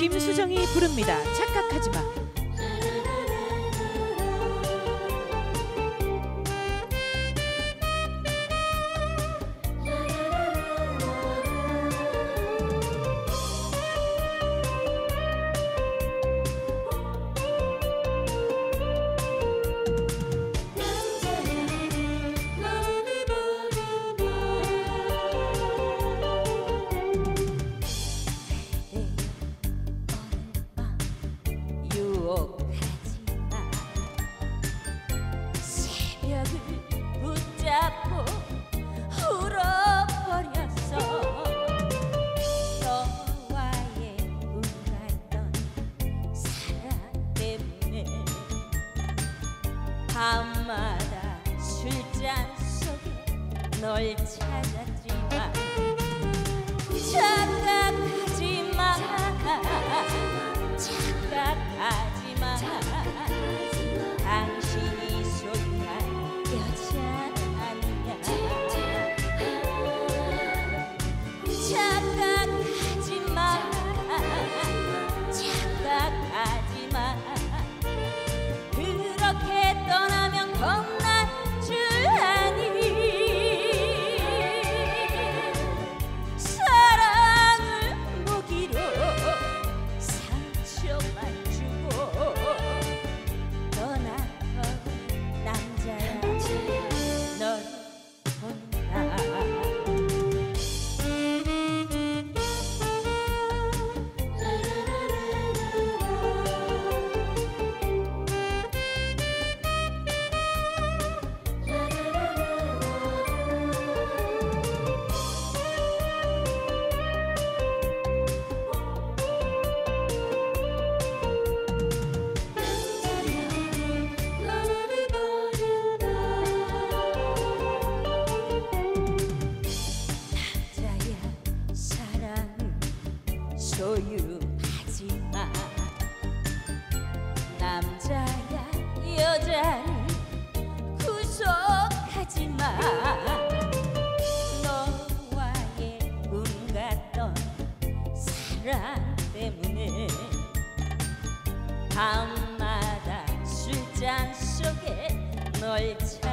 김수정이 부릅니다. 착각하지 마. 새벽을 붙잡고 울어버렸어. 너와의 꿈같던 사랑 때문에 밤마다 술잔 속에 널 찾았지만 착각하지 마, 착각하지 마. 당신이 소중한 여자 아니냐. 착각하지 마, 착각하지 마. 그렇게 떠나면 겁날 줄 아니. 사랑을 먹이로 상처만 주고 떠나버린 남자야. 널 본다. 소유하지 마. 남자야 여자는 구속하지 마. 너와의 꿈 같던 사랑 때문에 밤마다 술잔 속에 널